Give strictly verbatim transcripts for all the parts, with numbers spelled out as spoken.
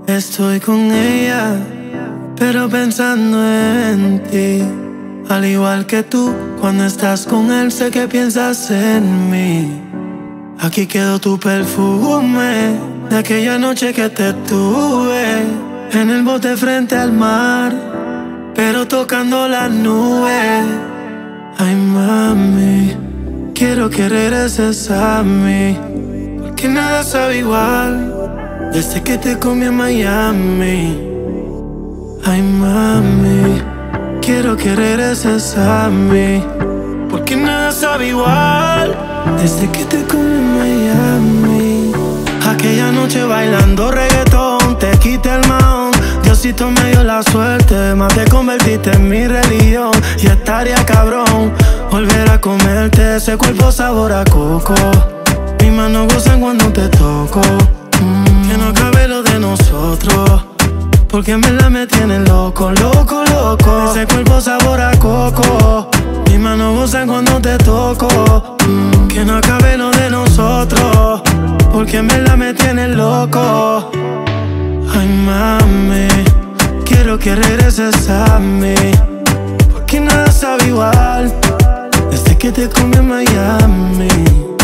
Estoy con ella, pero pensando en ti. Al igual que tú, cuando estás con él sé que piensas en mí. Aquí quedó tu perfume de aquella noche que te tuve en el bote frente al mar, pero tocando las nubes. Ay mami, quiero que regreses a mí, porque nada sabe igual desde que te comí en Miami. Ay mami, quiero que regreses a mí, porque nada sabe igual desde que te comí en Miami. Aquella noche bailando reggaetón, te quité el mahón. Diosito me dio la suerte, más te convertiste en mi religión. Y estaría cabrón volver a comerte ese cuerpo sabor a coco. Mis manos gozan cuando te toco. mm, Que no acabe lo de nosotros, porque en verdad me tiene loco, loco, loco. Ese cuerpo sabor a coco. Mis manos gozan cuando te toco. mm, Que no acabe lo de nosotros, porque en verdad me tiene loco. Ay mami, quiero que regreses a mí, porque nada sabe igual desde que te comí en Miami.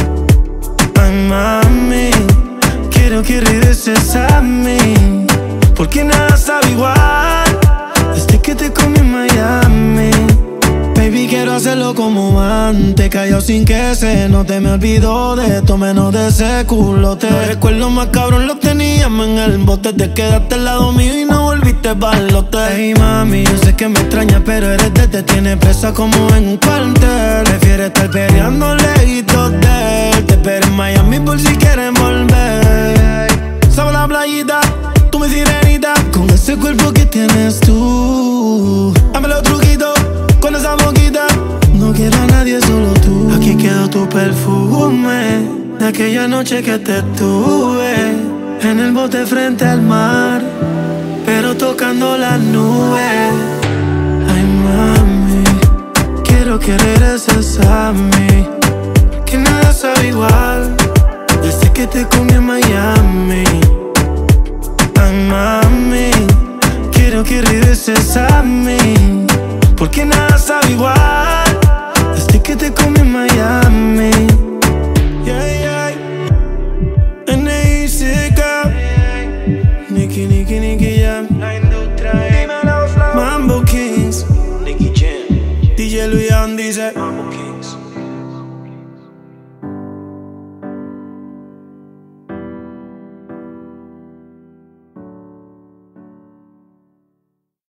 Ay mami, quiero que regreses a mí, porque nada sabe igual desde que te comí en Miami. Baby, quiero hacerlo como antes, callado sin que se note. Me olvido de esto, menos de ese culote. Los recuerdos más cabrón los teníamos en el bote. Te quedaste al lado mío y no volviste pa'l Hey mami, yo sé que me extrañas, pero eres de te tiene presa como en un cuartel. Prefieres estar peleando lejitos de él. Te espero en Miami por si quieres volver. Sabes la playita, tú mi sirenita, con ese cuerpo que tienes tú. Dame los truquitos con esa boquita, no quiero a nadie, solo tú. Aquí quedó tu perfume de aquella noche que te tuve en el bote frente al mar, pero tocando las nubes. Ay mami, quiero que regreses a mí, porque nada sabe igual desde que te comí en Miami. Ay mami, quiero que regreses a mí, porque nada sabe igual desde que te comí en Miami. Yeah, yeah. N I C K, Nicky, Nicky, Nicky Jam, Mambo Kings, Nicky Jam, D J Luyan dice